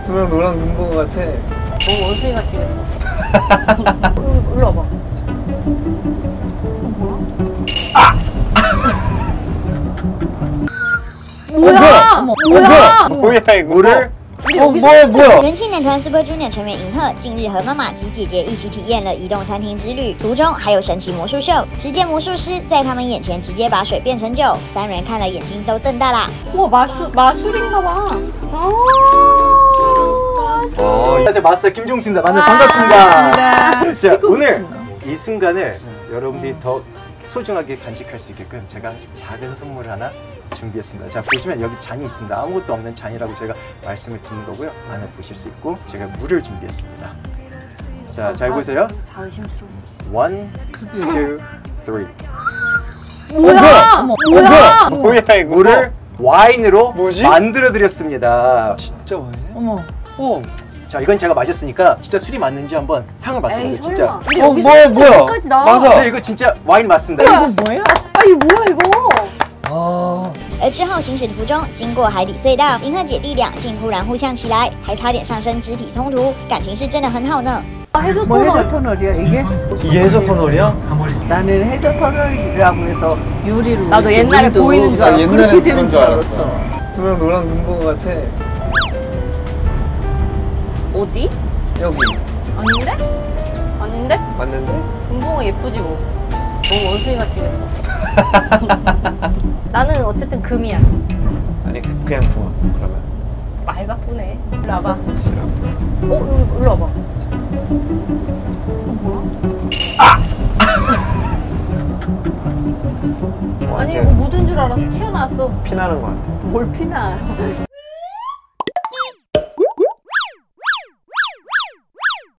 분명 노랑 눈본 것 같아. 너무 원숭이같이 생겼어. 일로 와봐. 뭐야? 뭐야? 뭐야 이거? 물을 뭐야? 人气男团 Super Junior 成员银赫近日和妈妈及姐姐一起体验了移动餐厅之旅，途中还有神奇魔术秀，只见魔术师在他们眼前直接把水变成酒，三人看了眼睛都瞪大啦。 우와 마술인가 봐. 안녕하세요, 마스터 김종수입니다. 만나서 반갑습니다. 자, 오늘 이 순간을 여러분들이 더 소중하게 간직할 수 있게끔 제가 작은 선물 하나 준비했습니다. 자, 보시면 여기 잔이 있습니다. 아무것도 없는 잔이라고 제가 말씀을 드린 거고요. 안에 보실 수 있고 제가 물을 준비했습니다. 자, 잘 보세요. 다 의심스러워. 1, 2, 3. 뭐야? 뭐야 이거? 물을 와인으로 뭐지? 만들어 드렸습니다. 진짜 와인? 어머. 자, 이건 제가 마셨으니까 진짜 술이 맞는지 한번 향을 맡아보세요. 진짜. 뭐야? 끝까지 나. 맞아. 네, 이거 진짜 와인 맞습니다. 이거 뭐야? 아 이거 뭐야 이거? 而之后行驶途中，经过海底隧道，银赫姐弟俩竟突然互呛起来，还差点上升肢体冲突，感情是真的很好呢。 해저 뭐 터널. 해저 터널이야 이게? 이게 해저 터널이야? 나는 해저 터널이라고 해서 유리로 나도 이렇게 옛날에 물도 보이는 줄 알았어. 그렇게 옛날에 되는 그건 줄 줄 알았어. 분명 노랑 눈본 것 같아. 어디? 여기 아닌데? 아닌데? 맞는데? 금붕어 예쁘지 뭐. 너무 원숭이같이 생겼어. 나는 어쨌든 금이야. 아니 그냥 붕어. 그러면 말 바꾸네. 일로 와봐. 일로 와봐. 뭐야? 아니 이거 묻은 줄 알았어. 튀어나왔어. 피나는 것 같아. 뭘 피나.